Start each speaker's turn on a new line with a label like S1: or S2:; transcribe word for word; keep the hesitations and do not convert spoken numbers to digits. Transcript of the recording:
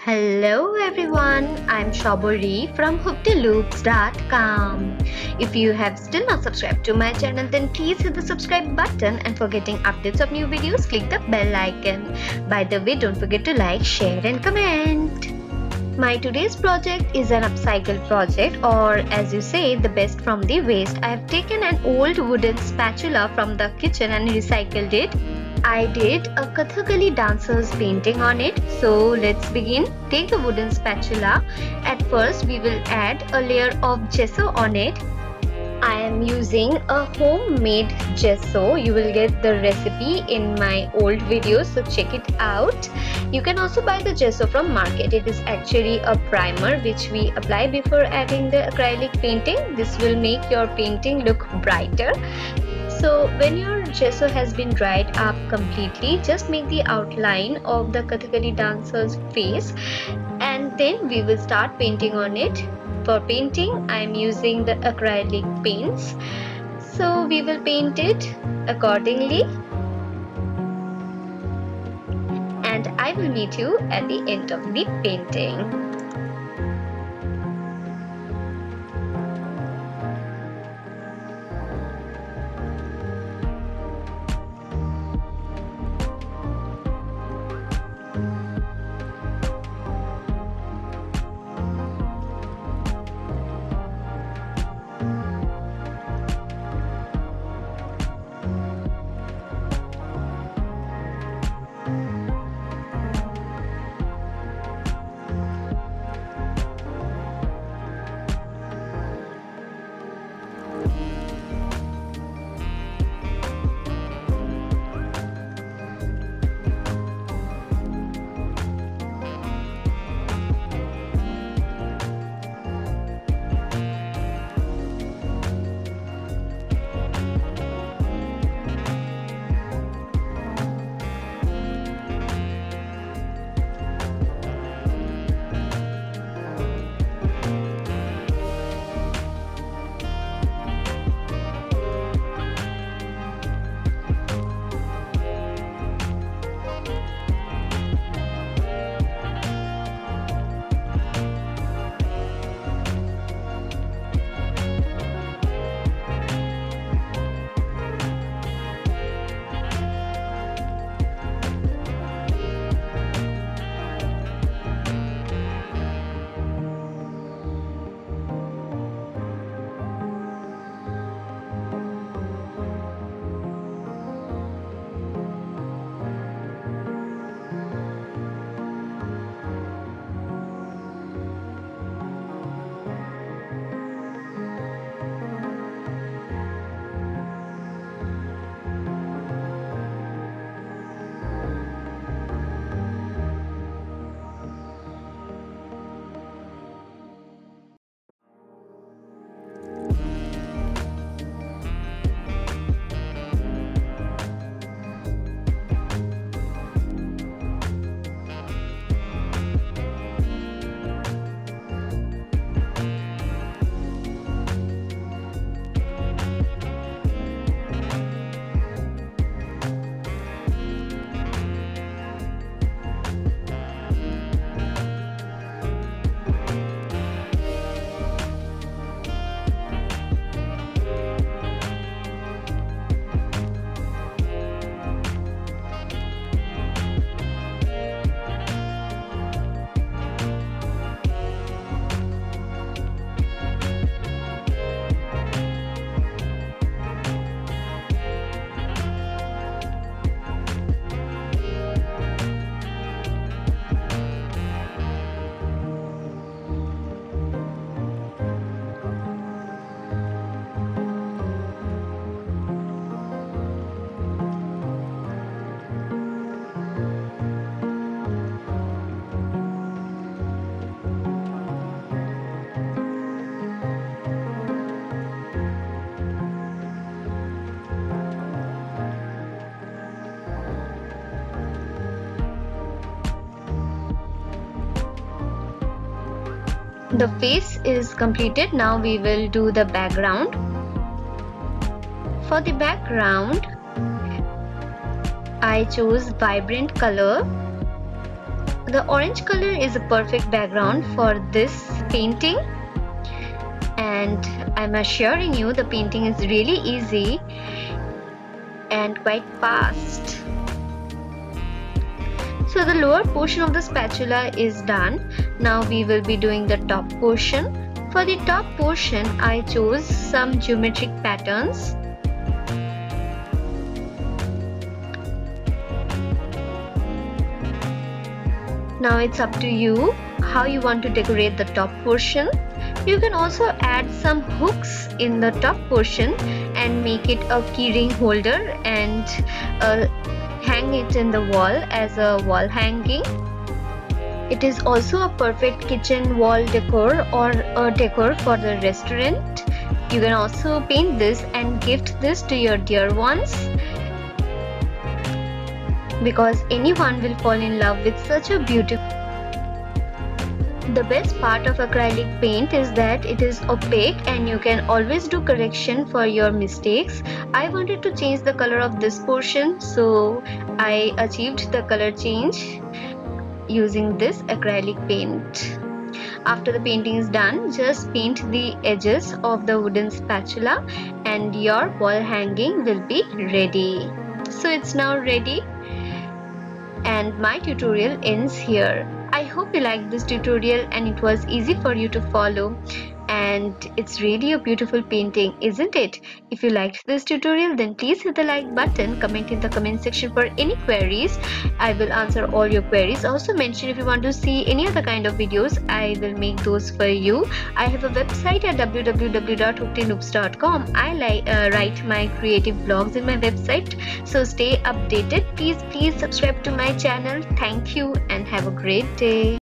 S1: Hello everyone, I'm Shabori from hook the loops dot com. If you have still not subscribed to my channel, then please hit the subscribe button, and for getting updates of new videos, click the bell icon. By the way, don't forget to like, share and comment. My today's project is an upcycle project, or as you say, the best from the waste. I have taken an old wooden spatula from the kitchen and recycled it. I did a Kathakali dancer's painting on it. So let's begin. Take the wooden spatula. At first we will add a layer of gesso on it. I am using a homemade gesso. You will get the recipe in my old videos, so check it out. You can also buy the gesso from market. It is actually a primer which we apply before adding the acrylic painting. This will make your painting look brighter. So when your gesso has been dried up completely, just make the outline of the Kathakali dancer's face, and then we will start painting on it. For painting, I am using the acrylic paints. So we will paint it accordingly, and I will meet you at the end of the painting. The face is completed. Now we will do the background. For the background, I chose vibrant color. The orange color is a perfect background for this painting, and I'm assuring you the painting is really easy and quite fast. So the lower portion of the spatula is done. Now we will be doing the top portion. For the top portion, I chose some geometric patterns. Now it's up to you how you want to decorate the top portion. You can also add some hooks in the top portion and make it a keyring holder and uh, hang it in the wall as a wall hanging. It is also a perfect kitchen wall decor or a decor for the restaurant. You can also paint this and gift this to your dear ones, because anyone will fall in love with such a beautiful. The best part of acrylic paint is that it is opaque and you can always do correction for your mistakes. I wanted to change the color of this portion, so I achieved the color change using this acrylic paint. After the painting is done, just paint the edges of the wooden spatula and your wall hanging will be ready. So it's now ready, and my tutorial ends here. I hope you liked this tutorial and it was easy for you to follow, and it's really a beautiful painting, isn't it? If you liked this tutorial, then please hit the like button, comment in the comment section for any queries. I will answer all your queries. Also mention if you want to see any other kind of videos, I will make those for you. I have a website at w w w dot hoopty loops dot com. I like uh, write my creative blogs in my website, so stay updated. Please please subscribe to my channel. Thank you and have a great day.